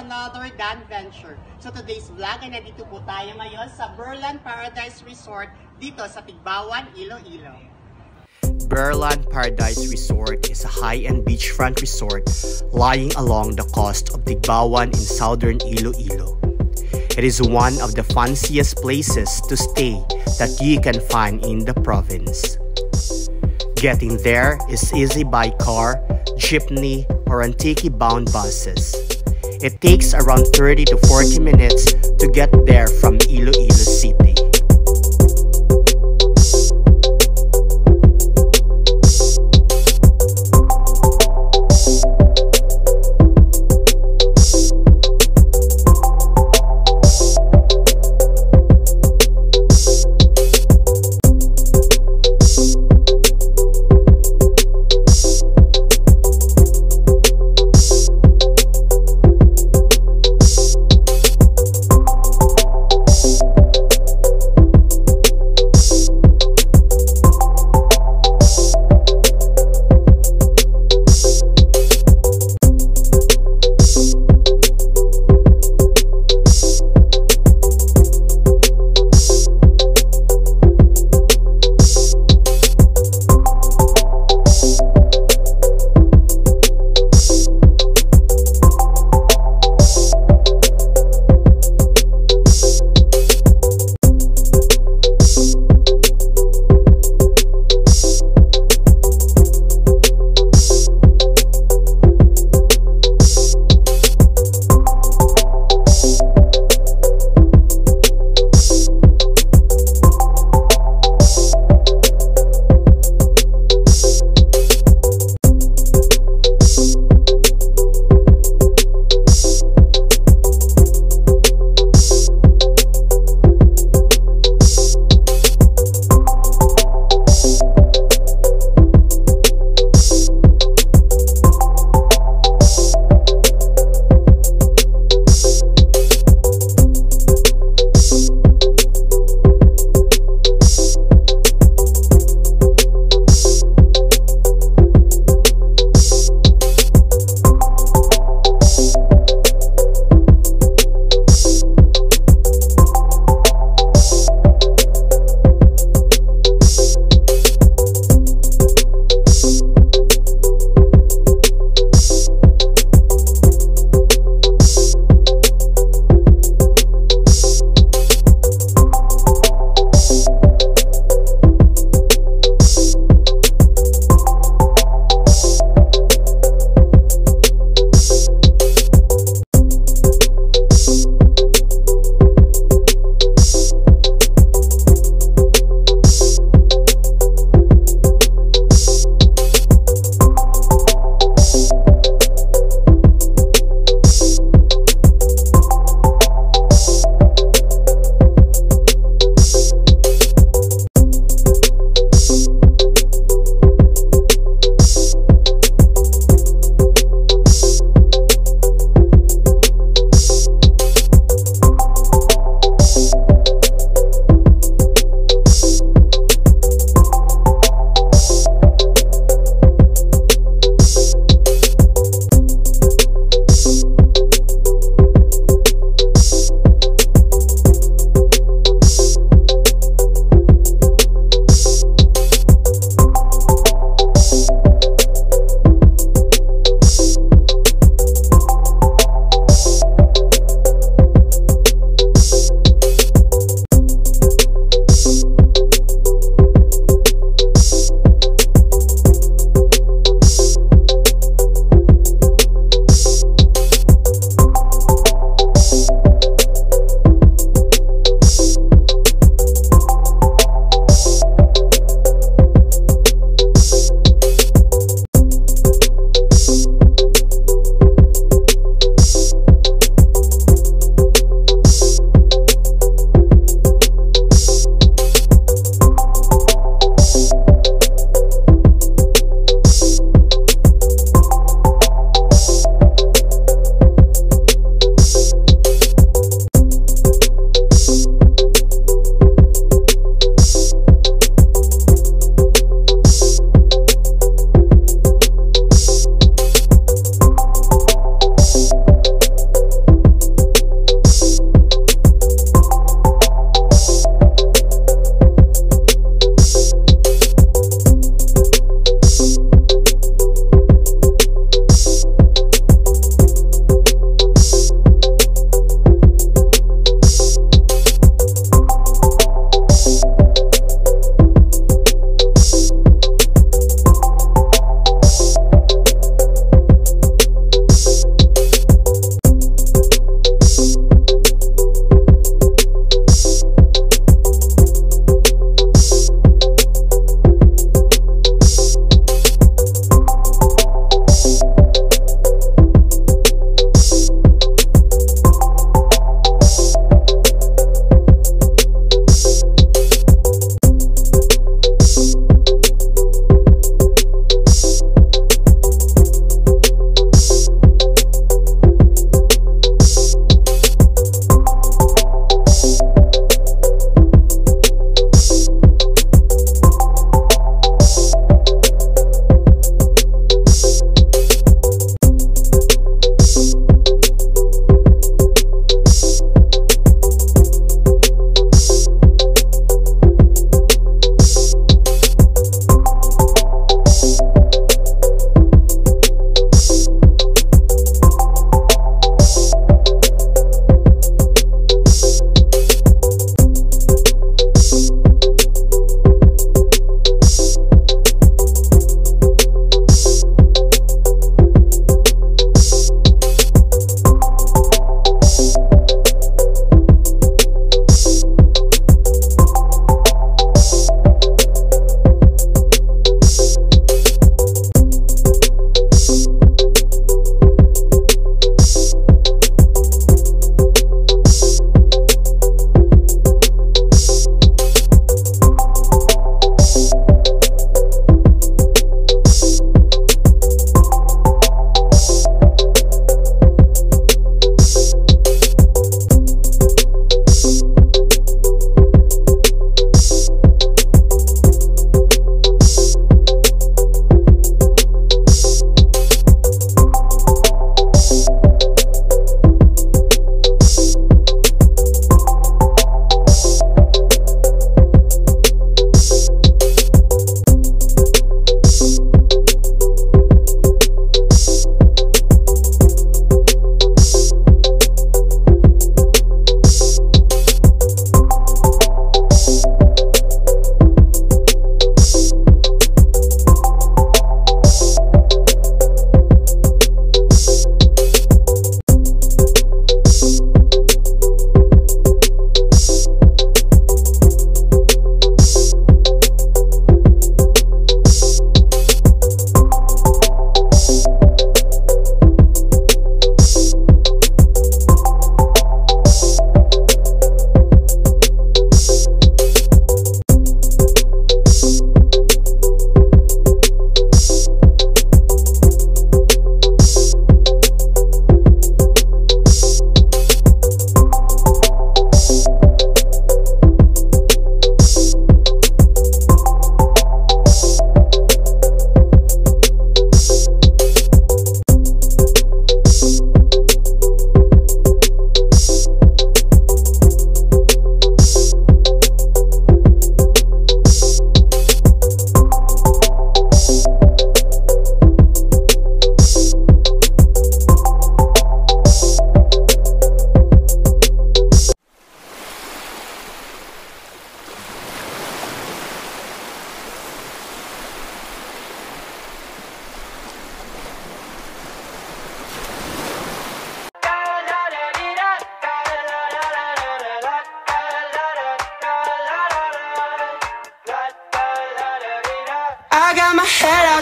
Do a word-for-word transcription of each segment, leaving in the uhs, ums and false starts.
another Dan Venture. So today's vlog ay nandito po tayo ngayon sa Bearland Paradise Resort dito sa Tigbauan, Iloilo. Bearland Paradise Resort is a high-end beachfront resort lying along the coast of Tigbauan in Southern Iloilo. It is one of the fanciest places to stay that you can find in the province. Getting there is easy by car, jeepney, or on Tigbauan buses. It takes around thirty to forty minutes to get there from Iloilo City.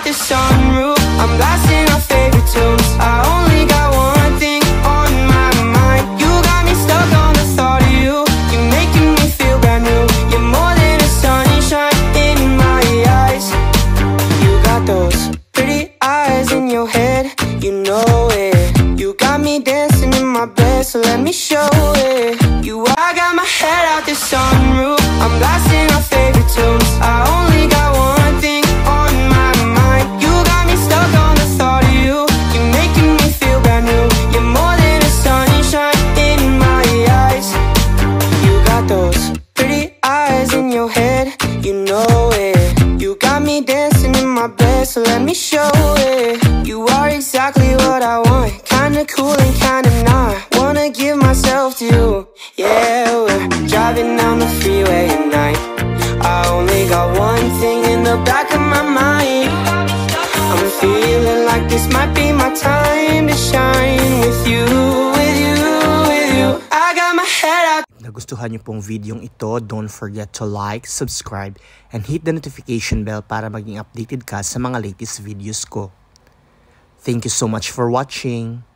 out the sunroof, I'm blasting our favorite tunes. I only got one thing on my mind. You got me stuck on the thought of you. You're making me feel brand new. You're more than a sunshine in my eyes. You got those pretty eyes in your head, you know it. You got me dancing in my bed, so let me show it. You, I got my head out the sunroof, I'm blasting our favorite tunes. I only got one thing on my mind. You got me stuck on the thought of you. You're making me feel brand new. You're more than a sunshine in my eyes. You got those pretty eyes in your head, you know it. You got me dancing in my bed, so let me show it. You are exactly what I want, kinda cool and kinda not. Wanna give myself to you. Yeah, we're driving down the freeway at night. I only got one thing in the back of my mind. I'm feeling like this might be my time to shine with you, with you, with you. I got my head out. Nagustuhan niyo pong videong ito, don't forget to like, subscribe, and hit the notification bell para maging updated ka sa mga latest videos ko. Thank you so much for watching.